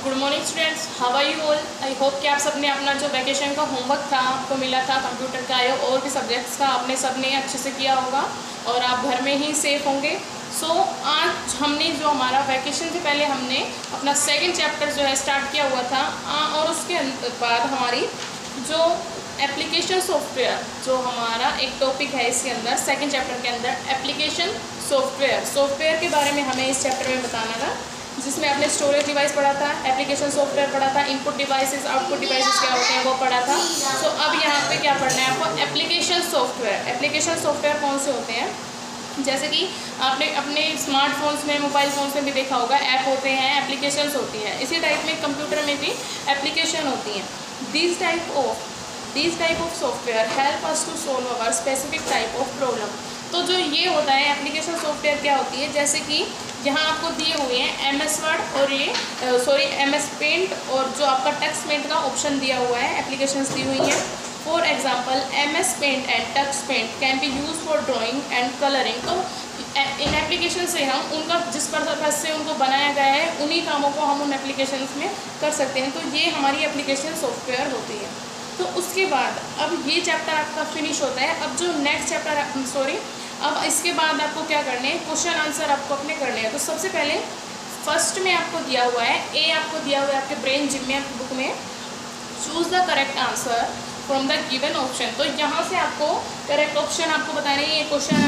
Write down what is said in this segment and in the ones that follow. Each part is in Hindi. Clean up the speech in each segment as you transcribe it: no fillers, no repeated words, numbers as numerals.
Good morning students, how are you all. I hope कि आप सबने अपना जो वैकेशन का होमवर्क था आपको मिला था कंप्यूटर का या और भी सब्जेक्ट्स का आपने सबने अच्छे से किया होगा और आप घर में ही सेफ होंगे। आज हमने जो हमारा वैकेशन से पहले हमने अपना सेकंड चैप्टर जो है स्टार्ट किया हुआ था और उसके बाद हमारी जो एप्लीकेशन सॉफ्टवेयर जो हमारा एक टॉपिक है इसके अंदर सेकंड चैप्टर के अंदर एप्लीकेशन सॉफ्टवेयर के बारे में हमें इस चैप्टर में बताना था, जिसमें आपने स्टोरेज डिवाइस पढ़ा था, एप्लीकेशन सॉफ्टवेयर पढ़ा था, इनपुट डिवाइसेस आउटपुट डिवाइसेस क्या होते हैं वो पढ़ा था। अब यहाँ पे क्या पढ़ना है आपको, एप्लीकेशन सॉफ्टवेयर कौन से होते हैं, जैसे कि आपने अपने स्मार्टफोन्स में मोबाइल फ़ोन्स में भी देखा होगा ऐप होते हैं, एप्लीकेशंस होती हैं। इसी टाइप में कंप्यूटर में भी एप्लीकेशन होती हैं। This type of software help us to solve our specific type of problem. तो जो ये होता है एप्लीकेशन सॉफ्टवेयर क्या होती है, जैसे कि यहाँ आपको दिए हुए हैं MS वर्ड और MS पेंट और जो आपका टेक्स्ट पेंट का ऑप्शन दिया हुआ है, एप्लीकेशंस दी हुई हैं। For example MS paint and text paint can be use for drawing and colouring. तो इन एप्लीकेशन से हम उनका जिस पर्पज से उनको बनाया गया है उन्हीं कामों को हम उन एप्लीकेशंस में कर सकते हैं। तो ये हमारी एप्लीकेशन सॉफ्टवेयर होती है। तो उसके बाद अब ये चैप्टर आपका फिनिश होता है। अब जो नेक्स्ट चैप्टर अब इसके बाद आपको क्या करने हैं, क्वेश्चन आंसर आपको अपने करने हैं। तो सबसे पहले फर्स्ट में आपको दिया हुआ है आपको दिया हुआ है आपके ब्रेन जिम में आपकी बुक में, choose the correct answer from the given option. तो यहाँ से आपको करेक्ट ऑप्शन आपको बताने ये क्वेश्चन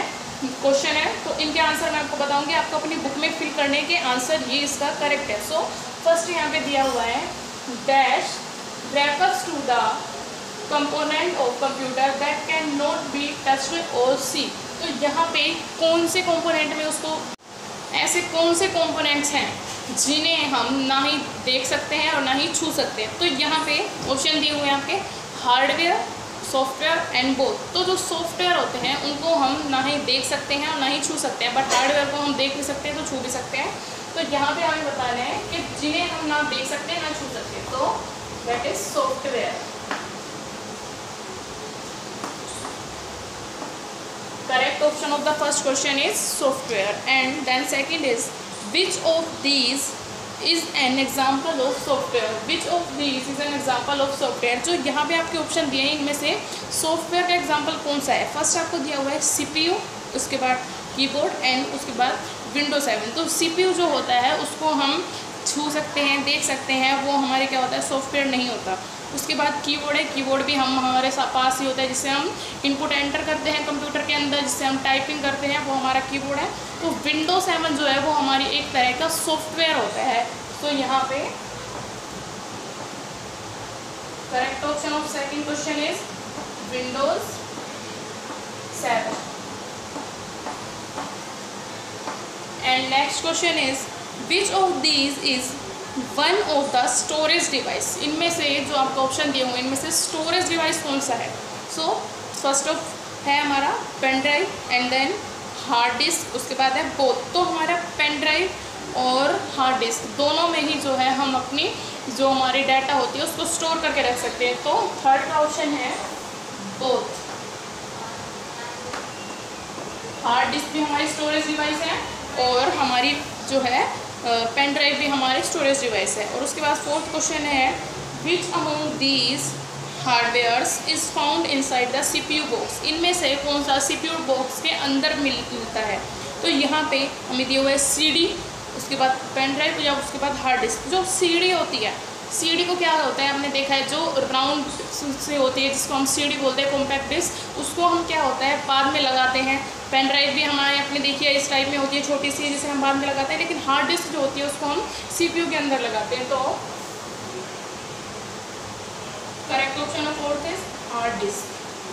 है। तो इनके आंसर मैं आपको बताऊँगी, आपको अपनी बुक में फिल करने के आंसर ये इसका करेक्ट है। सो फर्स्ट यहाँ पे दिया हुआ है dash refers to the component of computer that can not be touched or seen। तो यहाँ पे कौन से कंपोनेंट में उसको ऐसे कौन से कंपोनेंट्स हैं जिन्हें हम ना ही देख सकते हैं और ना ही छू सकते हैं। तो यहाँ पे ऑप्शन दिए हुए हैं आपके हार्डवेयर, सॉफ्टवेयर एंड बोथ। तो जो सॉफ्टवेयर होते हैं उनको हम ना ही देख सकते हैं और ना ही छू सकते हैं, बट हार्डवेयर को हम देख भी सकते हैं तो छू भी सकते हैं। तो यहाँ पे हमें बताना है कि जिन्हें हम ना देख सकते हैं ना छू सकते हैं, तो that is software। Correct option of the first question is software, and then second is which of these is an example of software। which of these is an example of software। जो यहाँ पे आपके ऑप्शन दिए हैं इनमें से सॉफ्टवेयर का एग्जाम्पल कौन सा है। फर्स्ट आपको दिया हुआ है CPU, उसके बाद कीबोर्ड एंड उसके बाद Windows 7। तो CPU जो होता है उसको हम छू सकते हैं, देख सकते हैं, वो हमारे क्या होता है सॉफ्टवेयर नहीं होता। उसके बाद कीबोर्ड है, कीबोर्ड भी हम हमारे पास ही होता है, जिससे हम इनपुट एंटर करते हैं कंप्यूटर के अंदर, जिससे हम टाइपिंग करते हैं, वो हमारा कीबोर्ड है। तो Windows 7 जो है वो हमारी एक तरह का सॉफ्टवेयर होता है। तो यहाँ पे correct option of second question is Windows 7। And next question is Which of these is one of the storage device। इनमें से जो आपका ऑप्शन दिए हुए इनमें से स्टोरेज डिवाइस कौन सा है। सो फर्स्ट ऑफ है हमारा pen drive and then hard disk, उसके बाद है बोथ। तो हमारा पेन ड्राइव और हार्ड डिस्क दोनों में ही जो है हम अपनी जो हमारी डाटा होती है उसको स्टोर करके रख सकते हैं। तो थर्ड का ऑप्शन है बोथ। हार्ड डिस्क भी हमारी स्टोरेज डिवाइस है और हमारी जो है पेन ड्राइव भी हमारे स्टोरेज डिवाइस है। और उसके बाद फोर्थ क्वेश्चन है which among these hardwares is found inside the CPU box. इनमें से कौन सा CPU बॉक्स के अंदर मिलता है। तो यहाँ पे हमें दिया हुआ है CD, उसके बाद पेन ड्राइव या उसके बाद हार्ड डिस्क। जो CD होती है, CD को क्या होता है आपने देखा है जो राउंड से होती है जिसको हम CD बोलते हैं कॉम्पैक्ट डिस्क, उसको हम क्या होता है बाद में लगाते हैं। पेन ड्राइव भी हमारे आपने देखी है इस टाइप में होती है छोटी सी, जिसे हम बाद में लगाते हैं, लेकिन हार्ड डिस्क जो होती है उसको हम CPU के अंदर लगाते हैं। तो correct option of fourth is hard disk.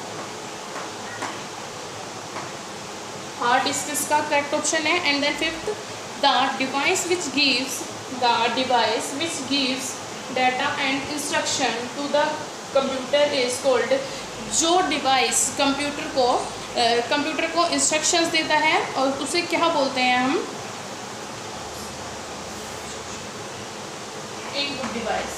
Hard disk इसका करेक्ट ऑप्शन है। And then fifth the device which gives data and instruction to the computer is called. जो डिवाइस कंप्यूटर को इंस्ट्रक्शंस देता है और उसे क्या बोलते हैं हम, इनपुट डिवाइस।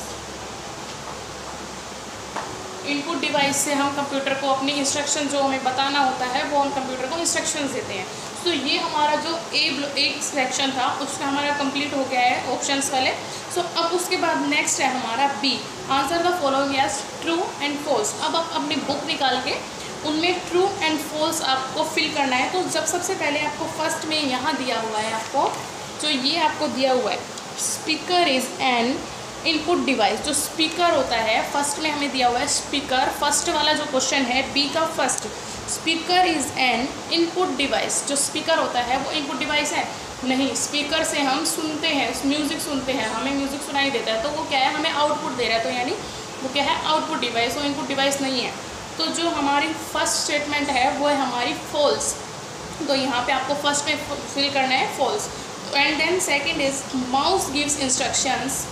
इनपुट डिवाइस से हम कंप्यूटर को अपनी इंस्ट्रक्शन जो हमें बताना होता है वो हम कंप्यूटर को इंस्ट्रक्शंस देते हैं। तो ये हमारा जो एक सेक्शन था उसका हमारा कंप्लीट हो गया है ऑप्शंस वाले। सो अब उसके बाद नेक्स्ट है हमारा B, answer the following as true and false. अब आप अपनी बुक निकाल के उनमें ट्रू एंड फॉल्स आपको फिल करना है। तो जब सबसे पहले आपको फर्स्ट में यहाँ दिया हुआ है, आपको जो ये आपको दिया हुआ है, speaker is an input device. जो स्पीकर होता है फर्स्ट में हमें दिया हुआ है स्पीकर, फर्स्ट वाला जो क्वेश्चन है बी का first, speaker is an input device. जो स्पीकर होता है वो इनपुट डिवाइस है? नहीं, स्पीकर से हम सुनते हैं, म्यूज़िक सुनते हैं, हमें म्यूज़िक सुनाई देता है, तो वो क्या है, हमें आउटपुट दे रहा है, तो यानी वो क्या है, आउटपुट डिवाइस, वो इनपुट डिवाइस नहीं है। तो जो हमारी फर्स्ट स्टेटमेंट है वो है हमारी फॉल्स। तो यहाँ पे आपको फर्स्ट में फिल करना है false. And then second is mouse gives instructions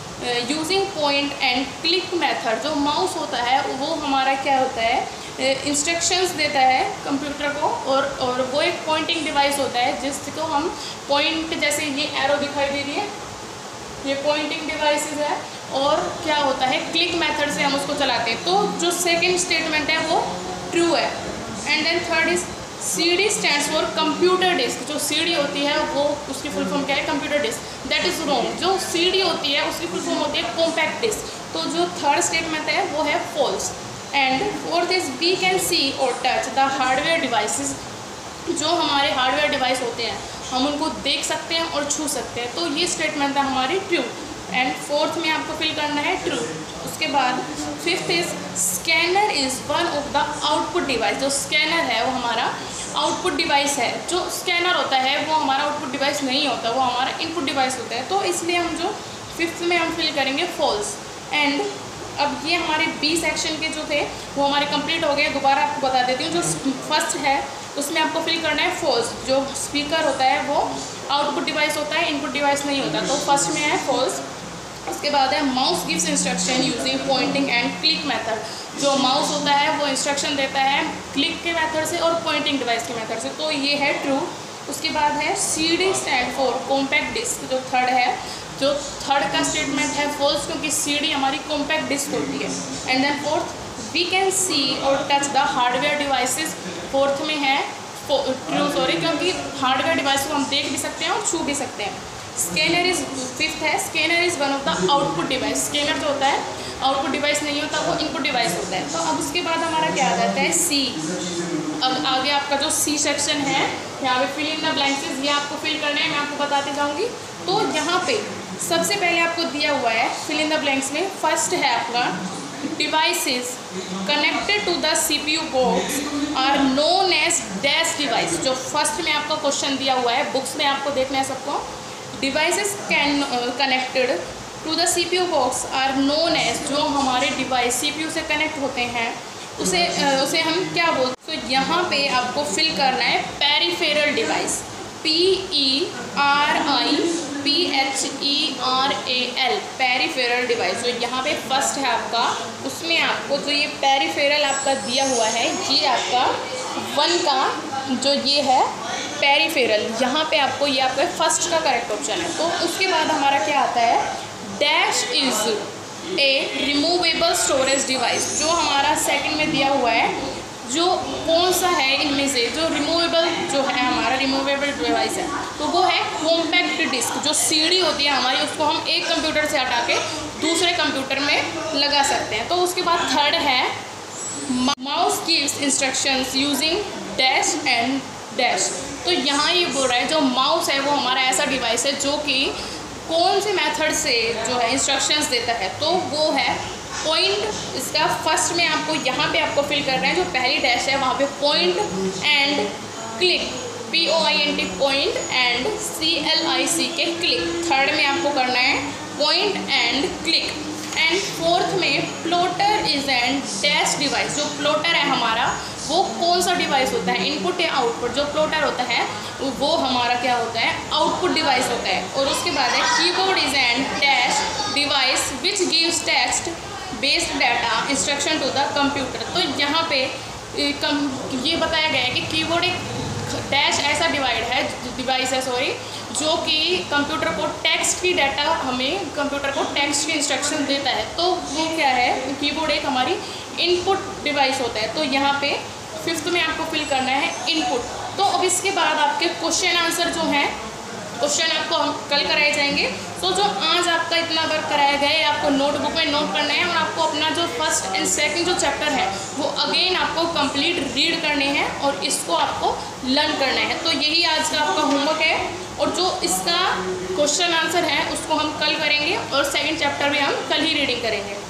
using point and click method. जो माउस होता है वो हमारा क्या होता है, इंस्ट्रक्शंस देता है कंप्यूटर को, और वो एक पॉइंटिंग डिवाइस होता है जिसको हम पॉइंट, जैसे ये एरो दिखाई दे रही है, ये पॉइंटिंग डिवाइसेस है, और क्या होता है, क्लिक मेथड से हम उसको चलाते हैं। तो जो सेकंड स्टेटमेंट है वो ट्रू है। And then third is CD stands for computer disk. जो CD होती है वो उसकी फुल फॉर्म क्या है, computer disk. That is wrong. जो CD होती है उसकी फुल फॉर्म होती है कॉम्पैक्ट डिस्क। तो जो थर्ड स्टेटमेंट है वो है false. And fourth is we can see और टच द हार्डवेयर डिवाइसेस। जो हमारे हार्डवेयर डिवाइस होते हैं हम उनको देख सकते हैं और छू सकते हैं। तो ये स्टेटमेंट है हमारी ट्रू। एंड फोर्थ में आपको फिल करना है ट्रू। उसके बाद fifth is scanner is one of the output device. जो स्कैनर है वो हमारा आउटपुट डिवाइस है। जो स्कैनर होता है वो हमारा आउटपुट डिवाइस नहीं होता, वो हमारा इनपुट डिवाइस होता है। तो इसलिए हम जो फिफ्थ में हम फिल करेंगे फॉल्स। एंड अब ये हमारे बी सेक्शन के जो थे वो हमारे कंप्लीट हो गए। दोबारा आपको बता देती हूँ, जो फर्स्ट है उसमें आपको फिल करना है फॉल्स। जो स्पीकर होता है वो आउटपुट डिवाइस होता है, इनपुट डिवाइस नहीं होता, तो फर्स्ट में है फॉल्स। उसके बाद है mouse gives instruction using pointing and click method. जो माउस होता है वो इंस्ट्रक्शन देता है क्लिक के मेथड से और पॉइंटिंग डिवाइस के मेथड से, तो ये है ट्रू। उसके बाद है CD stand for compact disk. जो थर्ड है, जो थर्ड का स्टेटमेंट है फॉल्स, क्योंकि CD हमारी कॉम्पैक्ट डिस्क होती है। And then fourth we can see और touch the hardware devices. Fourth में है ट्रू, सॉरी, क्योंकि हार्डवेयर डिवाइस को हम देख भी सकते हैं और छू भी सकते हैं। स्कैनर इज फिफ्थ है, scanner is one of the output device. Scanner जो होता है आउटपुट डिवाइस नहीं होता, वो इनपुट डिवाइस होता है। तो अब उसके बाद हमारा क्या आ जाता है सी। अब आगे आपका जो सी सेक्शन है, यहाँ पे फिल इन द ब्लैंक्स, ये आपको फिल करना है, मैं आपको बताती जाऊँगी। तो यहाँ पे सबसे पहले आपको दिया हुआ है फिल इन द ब्लैंक्स में, फर्स्ट है आपका devices connected to the CPU box are known as dash device. जो फर्स्ट में आपका क्वेश्चन दिया हुआ है, बुक्स में आपको देखना है सबको, devices can connected to the CPU box are known as. जो हमारे डिवाइस CPU से कनेक्ट होते हैं उसे हम क्या बोलते हैं। तो यहाँ पे आपको फिल करना है peripheral device, PERIPHERAL, peripheral device. जो यहाँ पे फर्स्ट है आपका, उसमें आपको जो ये पेरिफेरल आपका दिया हुआ है, ये आपका वन का जो ये है पेरिफेरल, यहाँ पे आपको ये आपका फर्स्ट का करेक्ट ऑप्शन है। तो उसके बाद हमारा क्या आता है, dash is a removable storage device. जो हमारा सेकंड में दिया हुआ है, जो कौन सा है इनमें से जो रिमूवेबल जो है हमारा रिमूवेबल डिवाइस है, तो वो है कॉम्पैक्ट डिस्क। जो CD होती है हमारी, उसको हम एक कंप्यूटर से हटा के दूसरे कंप्यूटर में लगा सकते हैं। तो उसके बाद थर्ड है mouse gives instructions using dash and dash. तो यहाँ ये बोल रहा है जो माउस है वो हमारा ऐसा डिवाइस है जो कि कौन से मेथड से जो है इंस्ट्रक्शंस देता है, तो वो है पॉइंट। इसका फर्स्ट में आपको यहाँ पे आपको फिल करना है, जो पहली डैश है वहाँ पे point and click, POINT point and CLIC K click. Third में आपको करना है point and click. And fourth में plotter is and dash device. जो प्लॉटर है हमारा वो कौन सा डिवाइस होता है, इनपुट या आउटपुट। जो प्लॉटर होता है वो हमारा क्या होता है, आउटपुट डिवाइस होता है। और उसके बाद है keyboard is and dash device which gives text based data instruction to the computer. तो यहाँ पे ये बताया गया है कि कीबोर्ड एक डैश ऐसा डिवाइस है जो कि कंप्यूटर को टेक्स्ट की डाटा, हमें कंप्यूटर को टेक्स्ट की इंस्ट्रक्शन देता है। तो वो क्या है, कीबोर्ड एक हमारी इनपुट डिवाइस होता है। तो यहाँ पे फिफ्थ में आपको फिल करना है इनपुट। तो अब इसके बाद आपके क्वेश्चन आंसर जो हैं क्वेश्चन आपको हम कल कराए जाएंगे। तो जो आज आपका इतना वर्क कराया गया है आपको नोटबुक में नोट करना है और आपको अपना जो फर्स्ट एंड सेकंड जो चैप्टर है वो अगेन आपको कंप्लीट रीड करने हैं और इसको आपको लर्न करना है। तो यही आज का आपका होमवर्क है और जो इसका क्वेश्चन आंसर है उसको हम कल करेंगे और सेकंड चैप्टर भी हम कल ही रीडिंग करेंगे।